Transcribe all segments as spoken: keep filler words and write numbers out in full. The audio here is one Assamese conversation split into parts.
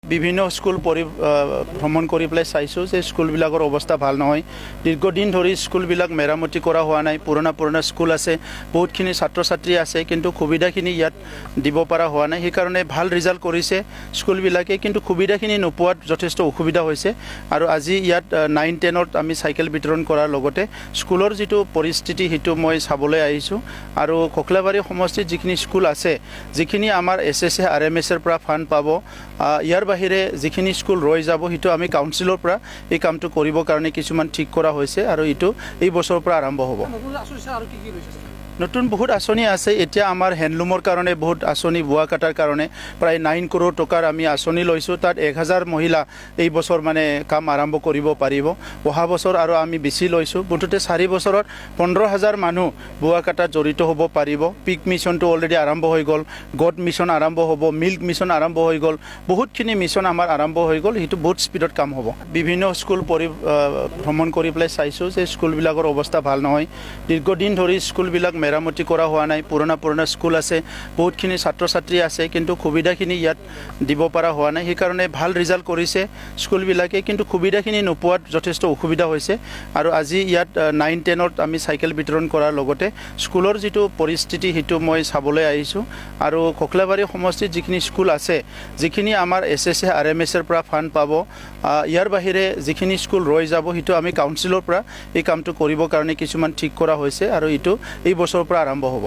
বিভিন্ন স্কুল পৰি ভ্ৰমণ কৰি পেলাই চাইছোঁ যে স্কুলবিলাকৰ অৱস্থা ভাল নহয়। দীৰ্ঘদিন ধৰি স্কুলবিলাক মেৰামতি কৰা হোৱা নাই। পুৰণা পুৰণা স্কুল আছে, বহুতখিনি ছাত্ৰ ছাত্ৰী আছে, কিন্তু সুবিধাখিনি ইয়াত দিব পৰা হোৱা নাই। সেইকাৰণে ভাল ৰিজাল্ট কৰিছে স্কুলবিলাকে, কিন্তু সুবিধাখিনি নোপোৱাত যথেষ্ট অসুবিধা হৈছে। আৰু আজি ইয়াত নাইন টেনত আমি চাইকেল বিতৰণ কৰাৰ লগতে স্কুলৰ যিটো পৰিস্থিতি সেইটো মই চাবলৈ আহিছোঁ। আৰু ককলাবাৰী সমষ্টিত যিখিনি স্কুল আছে, যিখিনি আমাৰ S S A R M এছৰ পৰা ফাণ্ড পাব, ইয়াৰ বাহিৰে যিখিনি স্কুল ৰৈ যাব সেইটো আমি কাউন্সিলৰ পৰা এই কামটো কৰিবৰ কাৰণে কিছুমান ঠিক কৰা হৈছে আৰু এইটো এই বছৰৰ পৰা আৰম্ভ হ'ব। নতুন বহুত আঁচনি আছে। এতিয়া আমাৰ হেণ্ডলুমৰ কাৰণে বহুত আঁচনি, বোৱা কাটাৰ কাৰণে প্ৰায় নাইন কৰোৰ টকাৰ আমি আঁচনি লৈছোঁ। তাত এক হাজাৰ মহিলা এই বছৰ মানে কাম আৰম্ভ কৰিব পাৰিব। অহা বছৰ আৰু আমি বেছি লৈছোঁ। মুঠতে চাৰি বছৰত পোন্ধৰ হাজাৰ মানুহ বোৱা কাটাত জড়িত হ'ব পাৰিব। পিক মিছনটো অলৰেডি আৰম্ভ হৈ গ'ল, গড মিছন আৰম্ভ হ'ব, মিল্ক মিছন আৰম্ভ হৈ গ'ল, বহুতখিনি মিছন আমাৰ আৰম্ভ হৈ গ'ল। সেইটো বহুত স্পীডত কাম হ'ব। বিভিন্ন স্কুল পৰি ভ্ৰমণ কৰি পেলাই চাইছোঁ যে স্কুলবিলাকৰ অৱস্থা ভাল নহয়। দীৰ্ঘদিন ধৰি স্কুলবিলাক মেৰামতি কৰা হোৱা নাই। পুৰণা পুৰণা স্কুল আছে, বহুতখিনি ছাত্ৰ ছাত্ৰী আছে, কিন্তু সুবিধাখিনি ইয়াত দিব পৰা হোৱা নাই। সেইকাৰণে ভাল ৰিজাল্ট কৰিছে স্কুলবিলাকে, কিন্তু সুবিধাখিনি নোপোৱাত যথেষ্ট অসুবিধা হৈছে। আৰু আজি ইয়াত নাইন টেনত আমি চাইকেল বিতৰণ কৰাৰ লগতে স্কুলৰ যিটো পৰিস্থিতি সেইটো মই চাবলৈ আহিছোঁ। আৰু ককলাবাৰী সমষ্টিত যিখিনি স্কুল আছে, যিখিনি আমাৰ S S A R M এছৰ পৰা ফাণ্ড পাব, ইয়াৰ বাহিৰে যিখিনি স্কুল ৰৈ যাব সেইটো আমি কাউন্সিলৰ পৰা এই কামটো কৰিবৰ কাৰণে কিছুমান ঠিক কৰা হৈছে আৰু এইটো এই বছৰৰ পৰা আৰম্ভ হ'ব।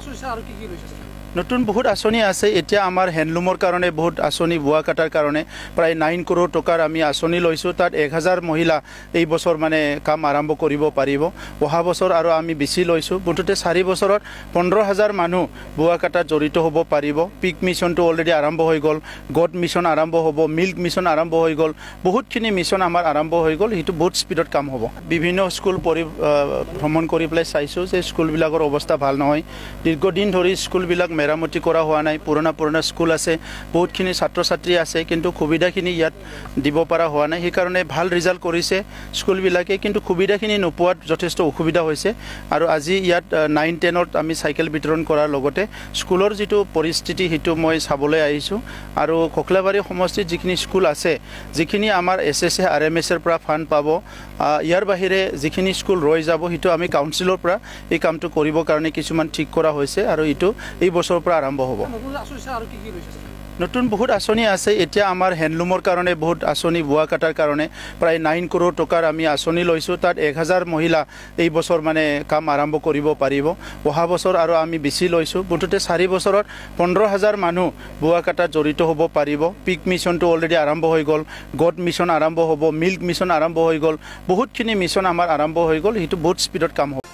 নতুন বহুত আঁচনি আছে। এতিয়া আমাৰ হেণ্ডলুমৰ কাৰণে বহুত আঁচনি, বোৱা কাটাৰ কাৰণে প্ৰায় নাইন কৰোৰ টকাৰ আমি আঁচনি লৈছোঁ। তাত এক হাজাৰ মহিলা এই বছৰ মানে কাম আৰম্ভ কৰিব পাৰিব। অহা বছৰ আৰু আমি বেছি লৈছোঁ। মুঠতে চাৰি বছৰত পোন্ধৰ হাজাৰ মানুহ বোৱা কাটাত জড়িত হ'ব পাৰিব। পিক মিছনটো অলৰেডি আৰম্ভ হৈ গ'ল, গড মিছন আৰম্ভ হ'ব, মিল্ক মিছন আৰম্ভ হৈ গ'ল, বহুতখিনি মিছন আমাৰ আৰম্ভ হৈ গ'ল। সেইটো বহুত স্পীডত কাম হ'ব। বিভিন্ন স্কুল পৰি ভ্ৰমণ কৰি পেলাই চাইছোঁ যে স্কুলবিলাকৰ অৱস্থা ভাল নহয়। দীৰ্ঘদিন ধৰি স্কুলবিলাক মেৰামতি কৰা হোৱা নাই। পুৰণা পুৰণা স্কুল আছে, বহুতখিনি ছাত্ৰ ছাত্ৰী আছে, কিন্তু সুবিধাখিনি ইয়াত দিব পৰা হোৱা নাই। সেইকাৰণে ভাল ৰিজাল্ট কৰিছে স্কুলবিলাকে, কিন্তু সুবিধাখিনি নোপোৱাত যথেষ্ট অসুবিধা হৈছে। আৰু আজি ইয়াত নাইন টেনত আমি চাইকেল বিতৰণ কৰাৰ লগতে স্কুলৰ যিটো পৰিস্থিতি সেইটো মই চাবলৈ আহিছোঁ। আৰু ককলাবাৰী সমষ্টিত যিখিনি স্কুল আছে, যিখিনি আমাৰ S S A R M এছৰ পৰা ফাণ্ড পাব, ইয়াৰ বাহিৰে যিখিনি স্কুল ৰৈ যাব সেইটো আমি কাউন্সিলৰ পৰা এই কামটো কৰিবৰ কাৰণে কিছুমান ঠিক কৰা হৈছে আৰু এইটো এই বছৰৰ পৰা আৰম্ভ হ'ব। নতুন বহুত আঁচনি আছে। এতিয়া আমাৰ হেণ্ডলুমৰ কাৰণে বহুত আঁচনি, বোৱা কাটাৰ কাৰণে প্ৰায় নাইন কৰোৰ টকাৰ আমি আঁচনি লৈছোঁ। তাত এক হাজাৰ মহিলা এই বছৰ মানে কাম আৰম্ভ কৰিব পাৰিব। অহা বছৰ আৰু আমি বেছি লৈছোঁ। মুঠতে চাৰি বছৰত পোন্ধৰ হাজাৰ মানুহ বোৱা কাটাত জড়িত হ'ব পাৰিব। পিক মিছনটো অলৰেডি আৰম্ভ হৈ গ'ল, গড মিছন আৰম্ভ হ'ব, মিল্ক মিছন আৰম্ভ হৈ গ'ল, বহুতখিনি মিছন আমাৰ আৰম্ভ হৈ গ'ল। সেইটো বহুত স্পীডত কাম হ'ব।